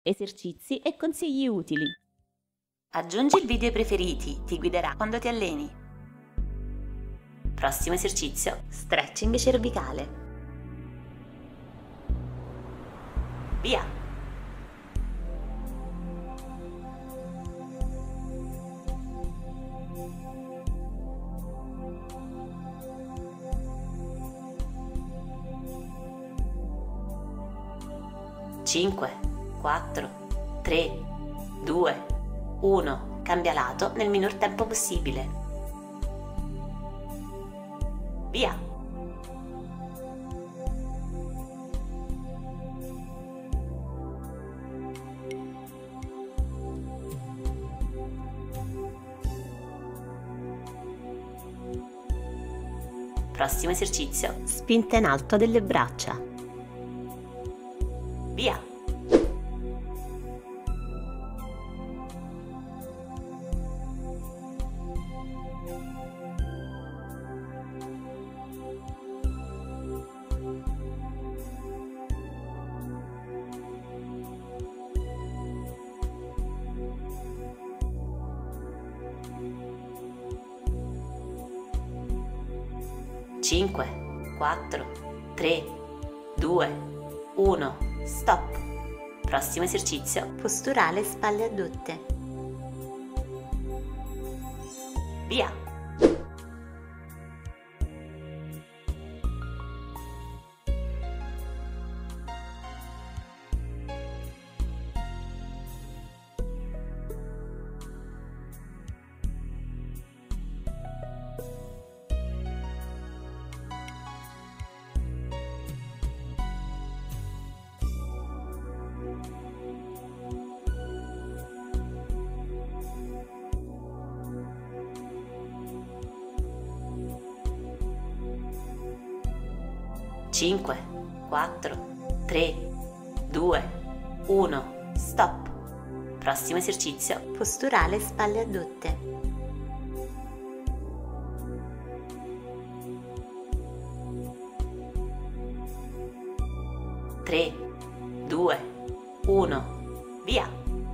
esercizi e consigli utili. Aggiungi il video ai preferiti, ti guiderà quando ti alleni. Prossimo esercizio, stretching cervicale. Via! Cinque, 4, 3, 2, 1. Cambia lato nel minor tempo possibile. Via! Prossimo esercizio, Spinta in alto delle braccia. Via! Cinque, 4, 3, 2, 1. Stop! Prossimo esercizio, posturale spalle addotte. Via! Cinque, 4, 3, 2, 1. Stop! Prossimo esercizio, posturale spalle addotte. Tre, 2, 1. Via!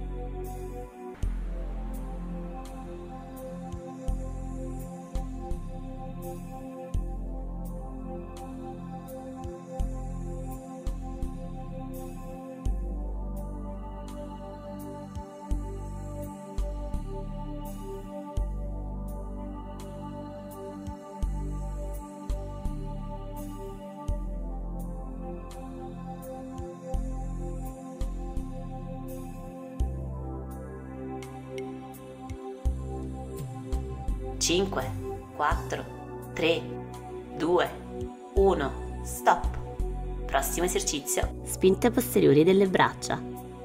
Cinque, 4, 3, 2, 1. Stop! Prossimo esercizio, Spinte posteriori delle braccia.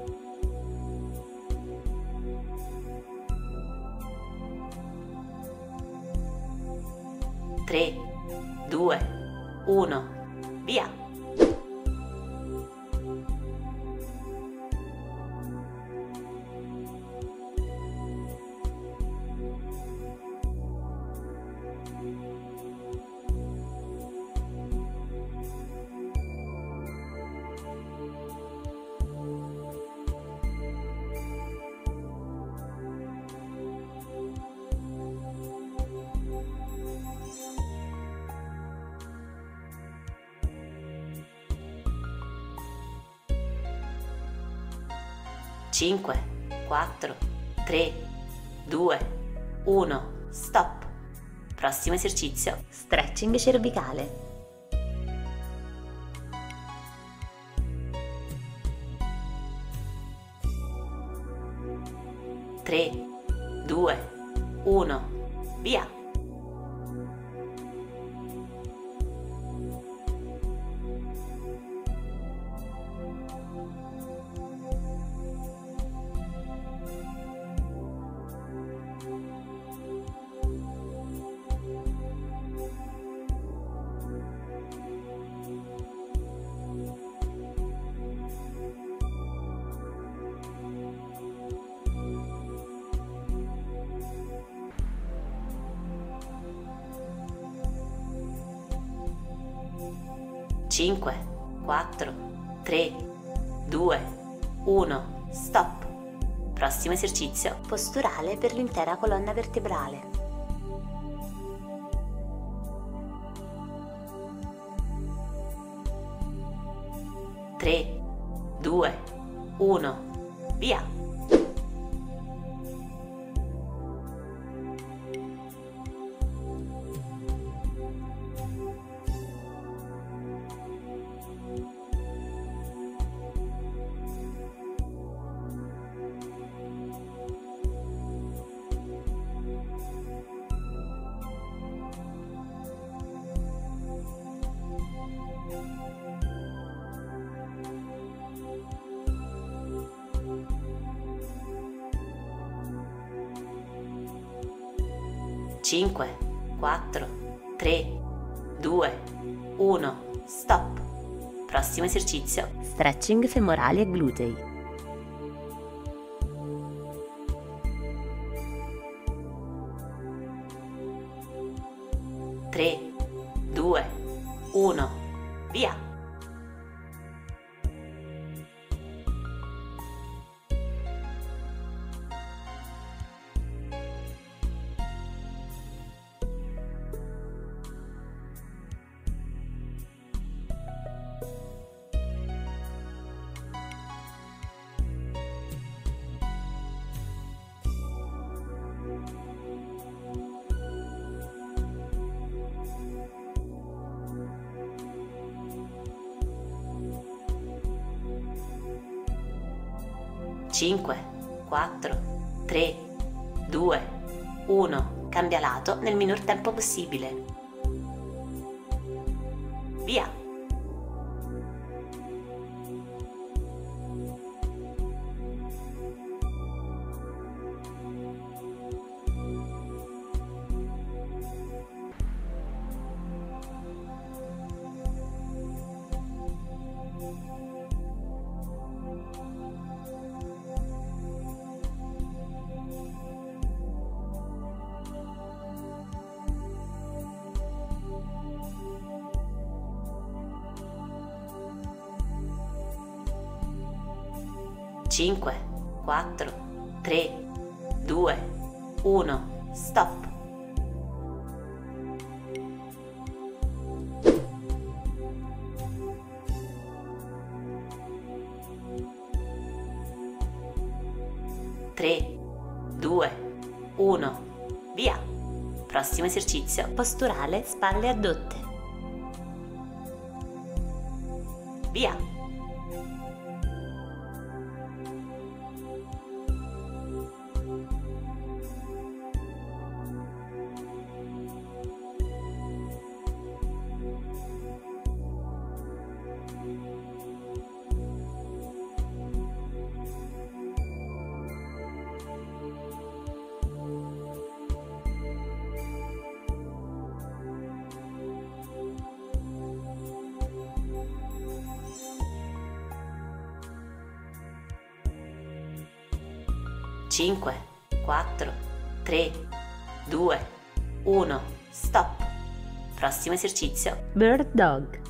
Tre, 2, 1. Via! Cinque, 4, 3, 2, 1. Stop! Prossimo esercizio, stretching cervicale. Tre, 2, 1. Via! Cinque, 4, 3, 2, 1. stop. Prossimo esercizio, posturale per l'intera colonna vertebrale. 3, 2, 1, via! Cinque, 4, 3, 2, 1, stop. Prossimo esercizio, Stretching femorali e glutei. 3, 2, 1, via! Cinque, 4, 3, 2, 1, cambia lato nel minor tempo possibile. Via! Cinque, 4, 3, 2, 1, stop. Tre, 2, 1, via! Prossimo esercizio, posturale spalle addotte. Via! Cinque, 4, 3, 2, 1, stop. Prossimo esercizio, Bird Dog.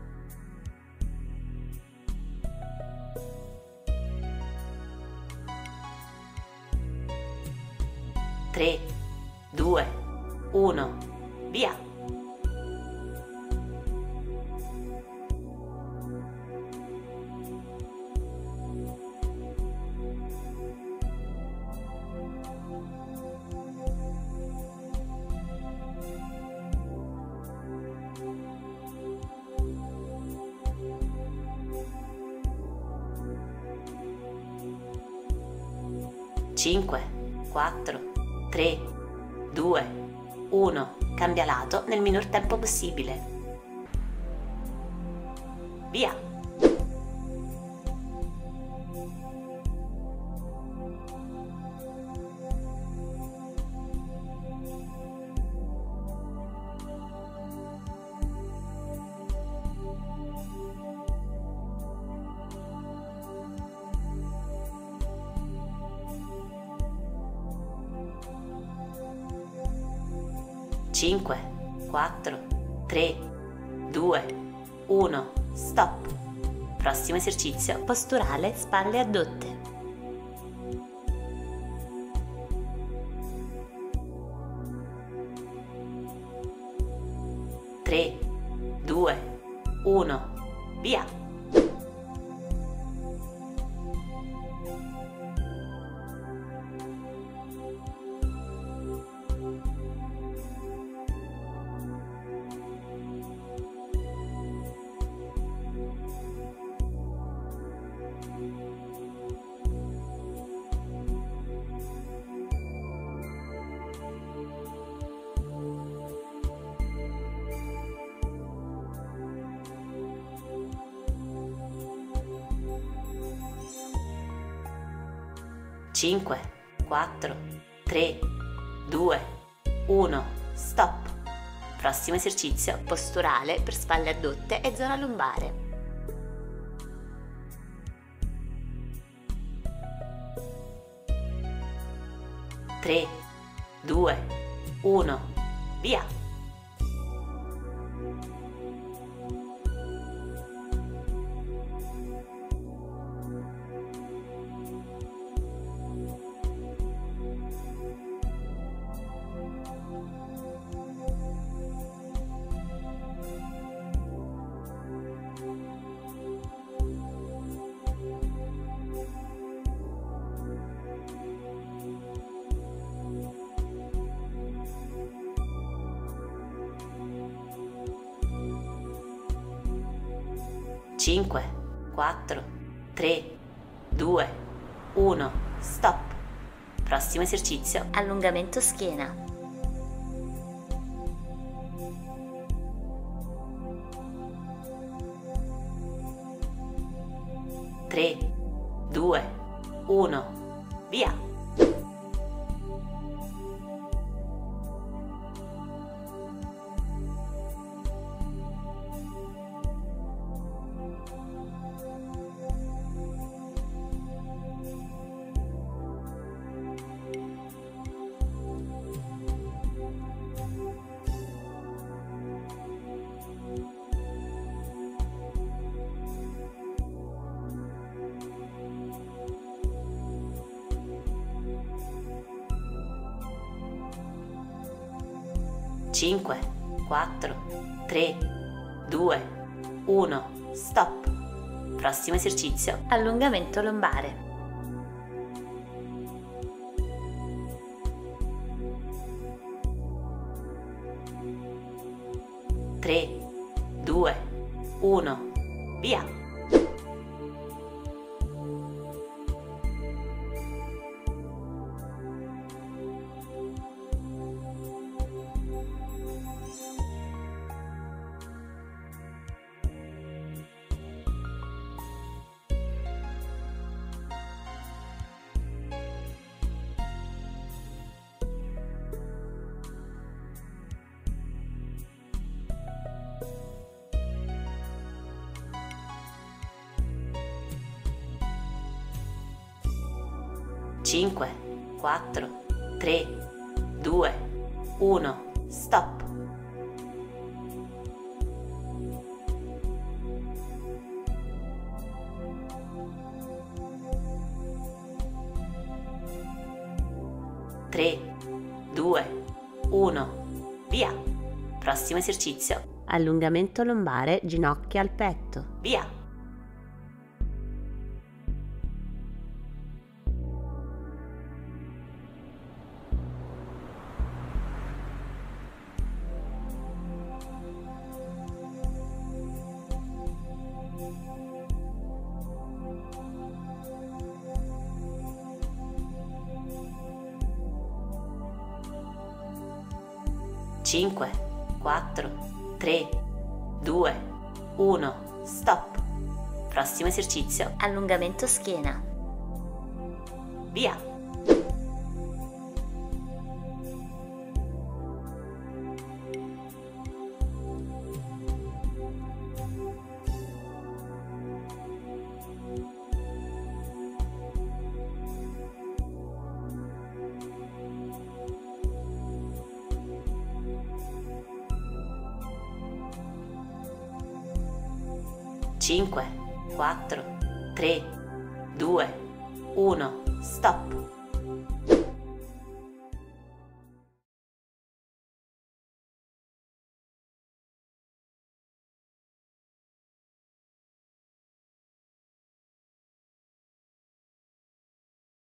3, 2, 1, via! Cinque, 4, 3, 2, 1, cambia lato nel minor tempo possibile. Via! Cinque, 4, 3, 2, 1, stop. Prossimo esercizio, posturale spalle addotte. 5, 4, 3, 2, 1, stop. Prossimo esercizio, posturale per spalle addotte e zona lombare. 3, 2, 1, via! Cinque, 4, 3, 2, 1, stop. Prossimo esercizio, allungamento schiena. 3, 2, 1, via! Cinque, 4, 3, 2, 1, stop. Prossimo esercizio, allungamento lombare. 3, 2, 1, via! Cinque, 4, 3, 2, 1, stop. Tre, 2, 1, via! Prossimo esercizio, allungamento lombare, ginocchia al petto. Via! Cinque, 4, 3, 2, 1, stop. Prossimo esercizio, allungamento schiena. Via! Cinque, 4, 3, 2, 1, stop.